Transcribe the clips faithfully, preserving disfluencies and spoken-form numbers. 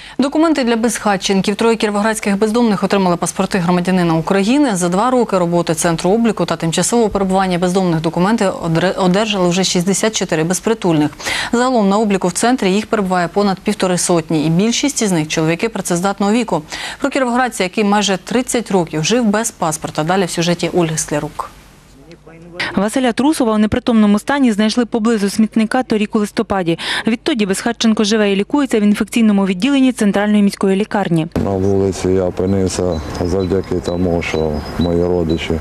Документи для безхатченків. Троє кіровоградських бездомних отримали паспорти громадянина України. За два роки роботи Центру обліку та тимчасового перебування бездомних документи одержали вже шістдесят чотири безпритульних. Загалом на обліку в центрі їх перебуває понад півтори сотні, і більшість із них – чоловіки працездатного віку. Про кіровоградця, який майже тридцять років жив без паспорта, далі в сюжеті Ольги Склярук. Василя Трусова у непритомному стані знайшли поблизу смітника торік у листопаді. Відтоді безхатченко живе і лікується в інфекційному відділенні Центральної міської лікарні. На вулиці я опинився завдяки тому, що мої родичі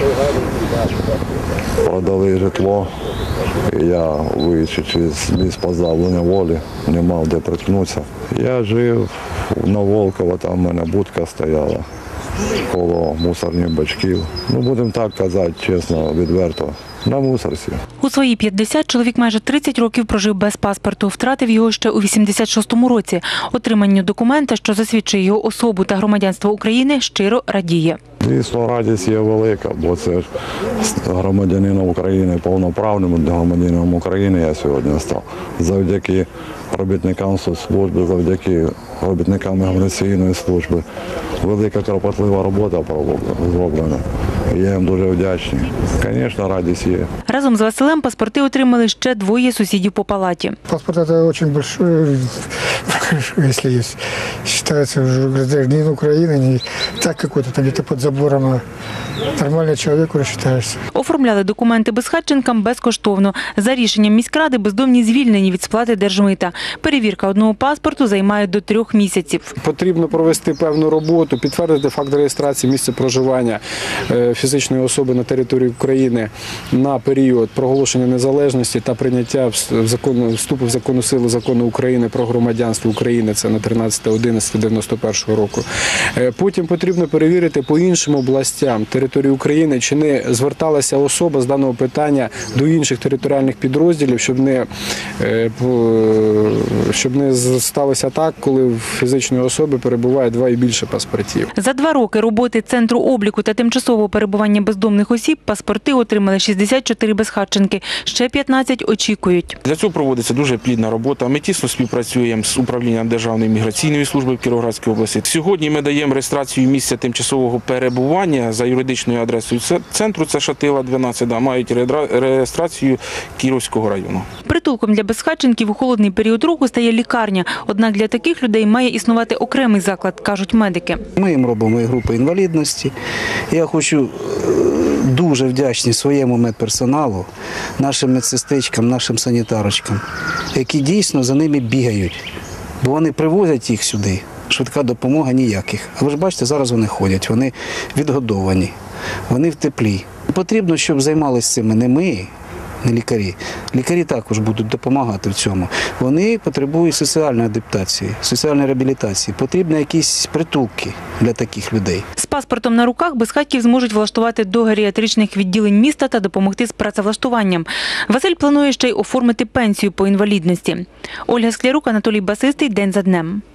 продали житло. І я, виїжджаючи з місць позбавлення волі, не мав де приткнутися. Я жив на Волкова, там в мене будка стояла коло мусорних бачків. Ну, будемо так казати, чесно, відверто, на мусорці. У свої п'ятдесят чоловік майже тридцять років прожив без паспорту. Втратив його ще у вісімдесят шостому році. Отриманню документа, що засвідчує його особу та громадянство України, щиро радіє. Звісно, радість є велика, бо це ж громадянином України, повноправним громадянином України я сьогодні став. Завдяки робітникам соцслужби, завдяки робітникам міграційної служби. Велика кропотлива робота зроблена. Я їм дуже вдячний. Звісно, радість є. Разом з Василем паспорти отримали ще двоє сусідів по палаті. Паспорт – це дуже великий, якщо є. Вважається гражданин України, не так якийсь там где-то під забором. Нормальний чоловік вважаєшся. Оформляли документи безхатченкам безкоштовно. За рішенням міськради бездомні звільнені від сплати держмита. Перевірка одного паспорту займає до трьох місяців. Потрібно провести певну роботу, підтвердити факт реєстрації місця проживання фізичної особи на території України на період проголошення незалежності та прийняття вступу в законну силу Закону України про громадянство України, це на тринадцяте одинадцяте дев'яносто першого року. Потім потрібно перевірити по іншим областям території України, чи не зверталася особа з даного питання до інших територіальних підрозділів, щоб не, щоб не сталося так, коли в фізичної особи перебуває два і більше паспортів. За два роки роботи Центру обліку та тимчасового перебування бездомних осіб паспорти отримали шістдесят чотири безхатченки. Ще п'ятнадцять очікують. Для цього проводиться дуже плідна робота. Ми тісно співпрацюємо з управлінням Державної міграційної служби в Кіровоградській області. Сьогодні ми даємо реєстрацію місця тимчасового перебування за юридичною адресою центру, це Шатила, дванадцять, да, мають реєстрацію Кіровського району. Притулком для безхатченків у холодний період року стає лікарня. Однак для таких людей має існувати окремий заклад, кажуть медики. Ми їм робимо і групи інвалідності. Я хочу дуже вдячні своєму медперсоналу, нашим медсестричкам, нашим санітарочкам, які дійсно за ними бігають, бо вони привозять їх сюди. Швидка допомога ніяких. А ви ж бачите, зараз вони ходять, вони відгодовані, вони в теплі. Потрібно, щоб займалися цими не ми, не лікарі. Лікарі також будуть допомагати в цьому. Вони потребують соціальної адаптації, соціальної реабілітації. Потрібні якісь притулки для таких людей. З паспортом на руках безхатьків зможуть влаштувати до геріатричних відділень міста та допомогти з працевлаштуванням. Василь планує ще й оформити пенсію по інвалідності. Ольга Склярук, Анатолій Басистий. День за днем.